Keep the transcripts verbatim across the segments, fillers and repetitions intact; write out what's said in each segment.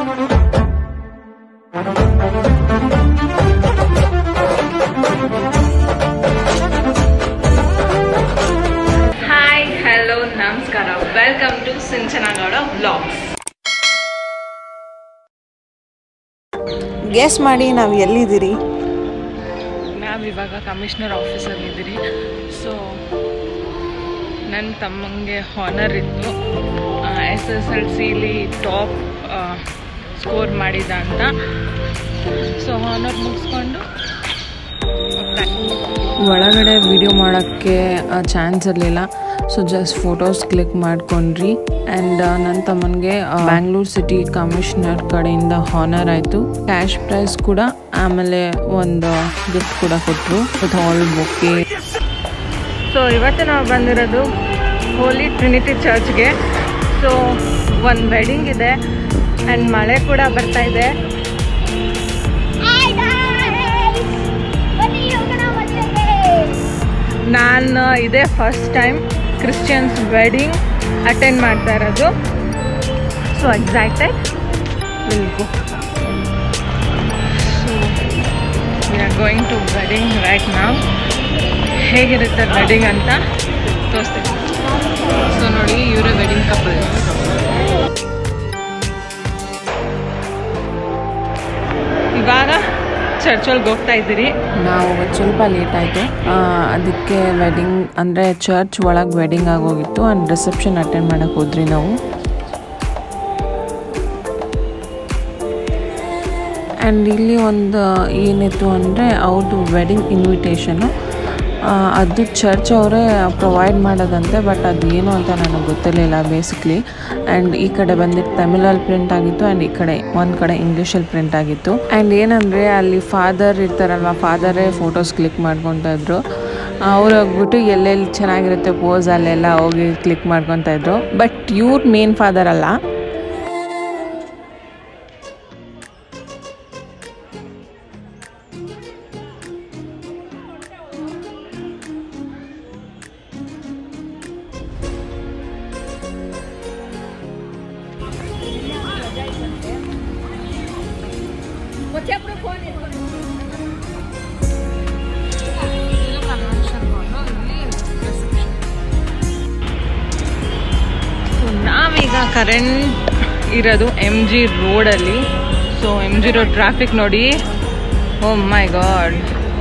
Hi hello ನಮಸ್ಕಾರ, welcome to Sinchana Gowda vlogs. Guess ಮಾಡಿ ನಾವು ಎಲ್ಲಿದ್ದೀರಿ? ನಾವಿವಾಗ ಕಮಿಷನರ್ ಆಫೀಸಲ್ಲಿ ಇದ್ದೀರಿ. ಸೊ ನನ್ನ ತಮ್ಮಂಗೆ ಹಾನರ್ ಇತ್ತು, S S L C top score ಮಾಡಿದ ಅಂತ. ಸೊ ಹಾನರ್ ಮುಗಿಸ್ಕೊಂಡು ಒಳಗಡೆ ವಿಡಿಯೋ ಮಾಡೋಕ್ಕೆ ಚಾನ್ಸ್ ಇರಲಿಲ್ಲ. ಸೊ ಜಸ್ಟ್ ಫೋಟೋಸ್ ಕ್ಲಿಕ್ ಮಾಡ್ಕೊಂಡ್ರಿ. ಆ್ಯಂಡ್ ನನ್ನ ತಮ್ಮನಿಗೆ ಬ್ಯಾಂಗ್ಳೂರ್ ಸಿಟಿ ಕಮಿಷನರ್ ಕಡೆಯಿಂದ ಹಾನರ್ ಆಯಿತು. ಕ್ಯಾಶ್ ಪ್ರೈಸ್ ಕೂಡ, ಆಮೇಲೆ ಒಂದು ಗಿಫ್ಟ್ ಕೂಡ ಕೊಟ್ಟರು ವಿತ್ ಆಲ್ ಬೊಕ್ಕೆ. ಸೊ ಇವತ್ತು ನಾವು ಬಂದಿರೋದು ಹೋಲಿ ಟ್ರಿನಿಟಿ ಚರ್ಚ್ಗೆ. ಸೊ ಒಂದು ವೆಡ್ಡಿಂಗ್ ಇದೆ ಆ್ಯಂಡ್ ಮಳೆ ಕೂಡ ಬರ್ತಾ ಇದೆ. ನಾನು ಇದೇ first time Christians wedding attend ಮಾಡ್ತಾ ಇರೋದು. So excited, will go. So we are going to wedding right now. ಹೇಗಿರುತ್ತೆ ವೆಡ್ಡಿಂಗ್ ಅಂತ ತೋರಿಸ್ತೀನಿ. ಸೊ ನೋಡಿ, ಇವರೇ ವೆಡ್ಡಿಂಗ್ ಕಪಲ್. ಇವಾಗ ಚರ್ಚ್ ಒಳಗೆ ಹೋಗ್ತಾ ಇದ್ದೀರಿ. ನಾವು ಸ್ವಲ್ಪ ಲೇಟ್ ಆಯಿತು, ಅದಕ್ಕೆ ವೆಡ್ಡಿಂಗ್ ಅಂದರೆ ಚರ್ಚ್ ಒಳಗೆ ವೆಡ್ಡಿಂಗ್ ಆಗೋಗಿತ್ತು. ಆ್ಯಂಡ್ ರಿಸೆಪ್ಷನ್ ಅಟೆಂಡ್ ಮಾಡೋಕ್ಕೆ ಹೋದ್ರಿ ನಾವು. ಆ್ಯಂಡ್ ಇಲ್ಲಿ ಒಂದು ಏನಿತ್ತು ಅಂದರೆ ಅವ್ರದ್ದು ವೆಡ್ಡಿಂಗ್ ಇನ್ವಿಟೇಷನು, ಅದು ಚರ್ಚ್ ಅವರೇ ಪ್ರೊವೈಡ್ ಮಾಡೋದಂತೆ. ಬಟ್ ಅದು ಏನು ಅಂತ ನನಗೆ ಗೊತ್ತಿರಲಿಲ್ಲ ಬೇಸಿಕ್ಲಿ. ಆ್ಯಂಡ್ ಈ ಕಡೆ ಬಂದಿಟ್ಟು ತಮಿಳಲ್ಲಿ ಪ್ರಿಂಟ್ ಆಗಿತ್ತು, ಆ್ಯಂಡ್ ಈ ಕಡೆ ಒಂದು ಕಡೆ ಇಂಗ್ಲೀಷಲ್ಲಿ ಪ್ರಿಂಟ್ ಆಗಿತ್ತು. ಆ್ಯಂಡ್ ಏನಂದರೆ ಅಲ್ಲಿ ಫಾದರ್ ಇರ್ತಾರಲ್ವ, ಫಾದರೇ ಫೋಟೋಸ್ ಕ್ಲಿಕ್ ಮಾಡ್ಕೊತಾ ಇದ್ರು. ಅವ್ರು ಹೋಗ್ಬಿಟ್ಟು ಎಲ್ಲೆಲ್ಲಿ ಚೆನ್ನಾಗಿರುತ್ತೆ ಪೋಸ್ ಅಲ್ಲೆಲ್ಲ ಹೋಗಿ ಕ್ಲಿಕ್ ಮಾಡ್ಕೊತಾ ಇದ್ರು. ಬಟ್ ಇವ್ರ ಮೇನ್ ಫಾದರ್ ಅಲ್ಲ. ನಾವೀಗ ಕರೆಂಟ್ ಇರೋದು ಎಮ್ ಜಿ ರೋಡಲ್ಲಿ. So M G road traffic ನೋಡಿ, ಓ ಮೈ ಗಾಡ್.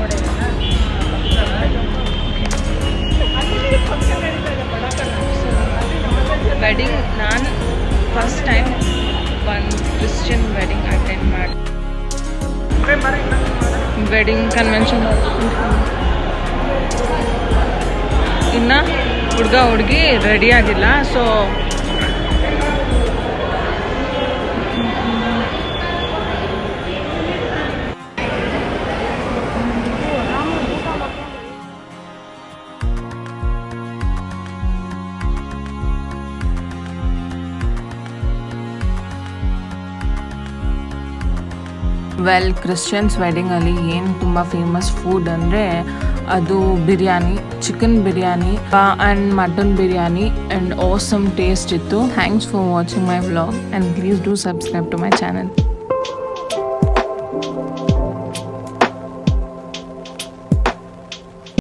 ವೆಡ್ಡಿಂಗ್ ನಾನು ಫಸ್ಟ್ ಟೈಮ್ ಒಂದು ಕ್ರಿಶ್ಚಿಯನ್ ವೆಡ್ಡಿಂಗ್ ಅಟೆಂಡ್ ಮಾಡಿ. ವೆಡ್ಡಿಂಗ್ ಕನ್ವೆನ್ಷನ್ ಇನ್ನು ಹುಡುಗ ಹುಡುಗಿ ರೆಡಿ ಆಗಿಲ್ಲ. ಸೊ ವೆಲ್, ಕ್ರಿಶ್ಚಿಯನ್ಸ್ ವೆಡ್ಡಿಂಗಲ್ಲಿ ಏನು ತುಂಬ ಫೇಮಸ್ ಫುಡ್ ಅಂದರೆ ಅದು biryani, chicken biryani and mutton biryani and awesome taste ಇತ್ತು. Thanks for watching my vlog and please do subscribe to my channel.